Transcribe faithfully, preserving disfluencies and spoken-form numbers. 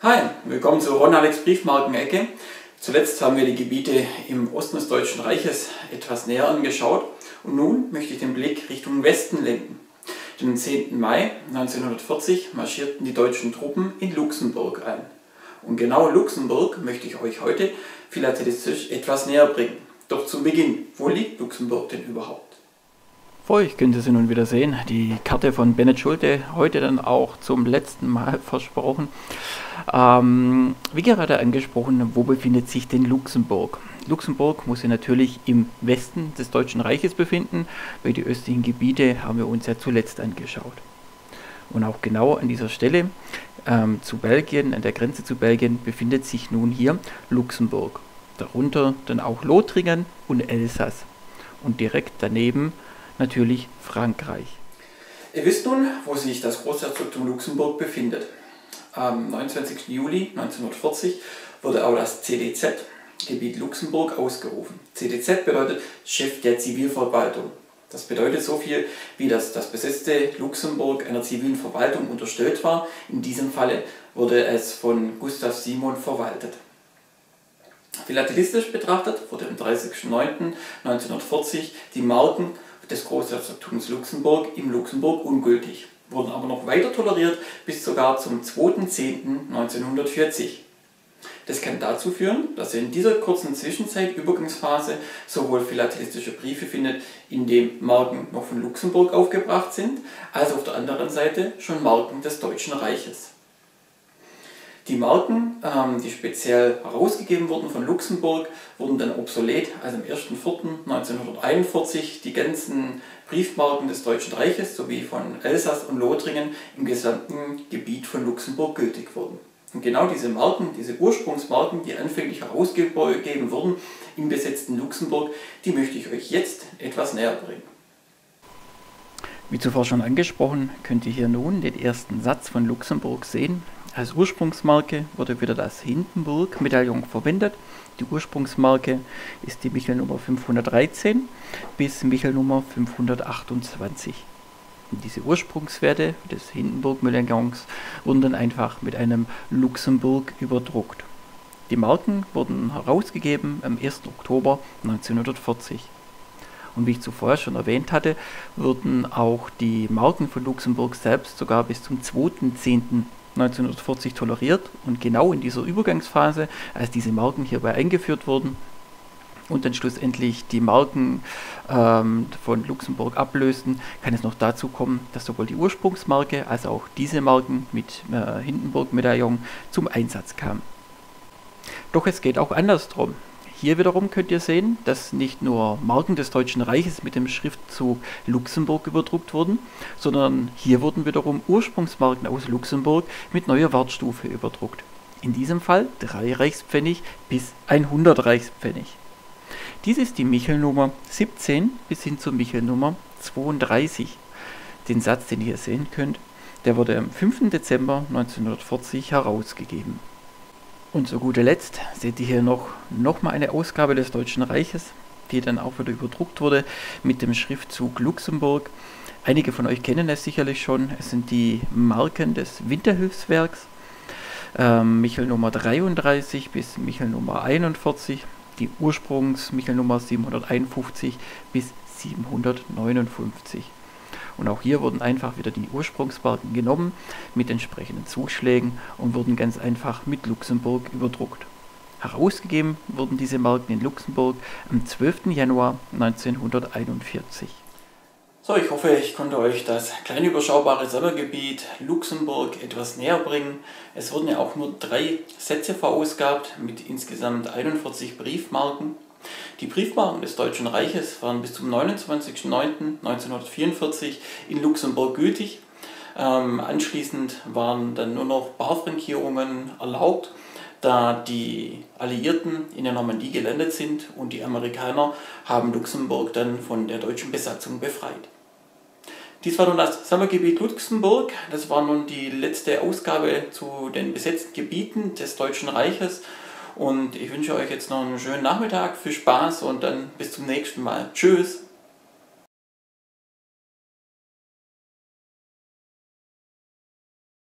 Hi, willkommen zur Ron-Alex Briefmarken-Ecke. Zuletzt haben wir die Gebiete im Osten des Deutschen Reiches etwas näher angeschaut und nun möchte ich den Blick Richtung Westen lenken. Den zehnten Mai neunzehnhundertvierzig marschierten die deutschen Truppen in Luxemburg ein. Und genau Luxemburg möchte ich euch heute philatelistisch etwas näher bringen. Doch zu Beginn, wo liegt Luxemburg denn überhaupt? Vor euch könnt ihr sie nun wieder sehen, die Karte von Bennett Schulte, heute dann auch zum letzten Mal versprochen. Ähm, wie gerade angesprochen, wo befindet sich denn Luxemburg? Luxemburg muss sich natürlich im Westen des Deutschen Reiches befinden, weil die östlichen Gebiete haben wir uns ja zuletzt angeschaut. Und auch genau an dieser Stelle ähm, zu Belgien, an der Grenze zu Belgien, befindet sich nun hier Luxemburg. Darunter dann auch Lothringen und Elsass. Und direkt daneben natürlich Frankreich. Ihr wisst nun, wo sich das Großherzogtum Luxemburg befindet. Am neunundzwanzigsten Juli neunzehnhundertvierzig wurde auch das C D Z, Gebiet Luxemburg, ausgerufen. C D Z bedeutet Chef der Zivilverwaltung. Das bedeutet so viel, wie dass das besetzte Luxemburg einer zivilen Verwaltung unterstellt war. In diesem Falle wurde es von Gustav Simon verwaltet. Philatelistisch betrachtet wurde am dreißigsten neunten neunzehnhundertvierzig die Marken des Großherzogtums Luxemburg im Luxemburg ungültig, wurden aber noch weiter toleriert bis sogar zum zweiten zehnten neunzehnhundertvierzig. Das kann dazu führen, dass ihr in dieser kurzen Zwischenzeit, Übergangsphase, sowohl philatelistische Briefe findet, in denen Marken noch von Luxemburg aufgebracht sind, als auf der anderen Seite schon Marken des Deutschen Reiches. Die Marken, ähm, die speziell herausgegeben wurden von Luxemburg, wurden dann obsolet, als am ersten vierten neunzehnhunderteinundvierzig die ganzen Briefmarken des Deutschen Reiches sowie von Elsass und Lothringen im gesamten Gebiet von Luxemburg gültig wurden. Und genau diese Marken, diese Ursprungsmarken, die anfänglich herausgegeben wurden im besetzten Luxemburg, die möchte ich euch jetzt etwas näher bringen. Wie zuvor schon angesprochen, könnt ihr hier nun den ersten Satz von Luxemburg sehen. Als Ursprungsmarke wurde wieder das Hindenburg-Medaillon verwendet. Die Ursprungsmarke ist die Michelnummer fünfhundertdreizehn bis Michelnummer fünfhundertachtundzwanzig. Und diese Ursprungswerte des Hindenburg-Medaillons wurden dann einfach mit einem Luxemburg überdruckt. Die Marken wurden herausgegeben am ersten Oktober neunzehnhundertvierzig. Und wie ich zuvor schon erwähnt hatte, wurden auch die Marken von Luxemburg selbst sogar bis zum zweiten zehnten neunzehnhundertvierzig toleriert, und genau in dieser Übergangsphase, als diese Marken hierbei eingeführt wurden und dann schlussendlich die Marken ähm, von Luxemburg ablösten, kann es noch dazu kommen, dass sowohl die Ursprungsmarke als auch diese Marken mit äh, Hindenburg-Medaillon zum Einsatz kamen. Doch es geht auch andersrum. Hier wiederum könnt ihr sehen, dass nicht nur Marken des Deutschen Reiches mit dem Schriftzug Luxemburg überdruckt wurden, sondern hier wurden wiederum Ursprungsmarken aus Luxemburg mit neuer Wertstufe überdruckt. In diesem Fall drei Reichspfennig bis hundert Reichspfennig. Dies ist die Michelnummer siebzehn bis hin zur Michelnummer zweiunddreißig. Den Satz, den ihr hier sehen könnt, der wurde am fünften Dezember neunzehnhundertvierzig herausgegeben. Und zu guter Letzt seht ihr hier noch, noch mal eine Ausgabe des Deutschen Reiches, die dann auch wieder überdruckt wurde mit dem Schriftzug Luxemburg. Einige von euch kennen es sicherlich schon. Es sind die Marken des Winterhilfswerks, ähm, Michelnummer dreiunddreißig bis Michelnummer einundvierzig, die Ursprungs-Michelnummer siebenhunderteinundfünfzig bis siebenhundertneunundfünfzig. Und auch hier wurden einfach wieder die Ursprungsmarken genommen mit entsprechenden Zuschlägen und wurden ganz einfach mit Luxemburg überdruckt. Herausgegeben wurden diese Marken in Luxemburg am zwölften Januar neunzehnhunderteinundvierzig. So, ich hoffe, ich konnte euch das kleine überschaubare Sammelgebiet Luxemburg etwas näher bringen. Es wurden ja auch nur drei Sätze verausgabt mit insgesamt einundvierzig Briefmarken. Die Briefmarken des Deutschen Reiches waren bis zum neunundzwanzigsten neunten neunzehnhundertvierundvierzig in Luxemburg gültig. Ähm, anschließend waren dann nur noch Barfrankierungen erlaubt, da die Alliierten in der Normandie gelandet sind und die Amerikaner haben Luxemburg dann von der deutschen Besatzung befreit. Dies war nun das Sammelgebiet Luxemburg. Das war nun die letzte Ausgabe zu den besetzten Gebieten des Deutschen Reiches. Und ich wünsche euch jetzt noch einen schönen Nachmittag, viel Spaß und dann bis zum nächsten Mal. Tschüss!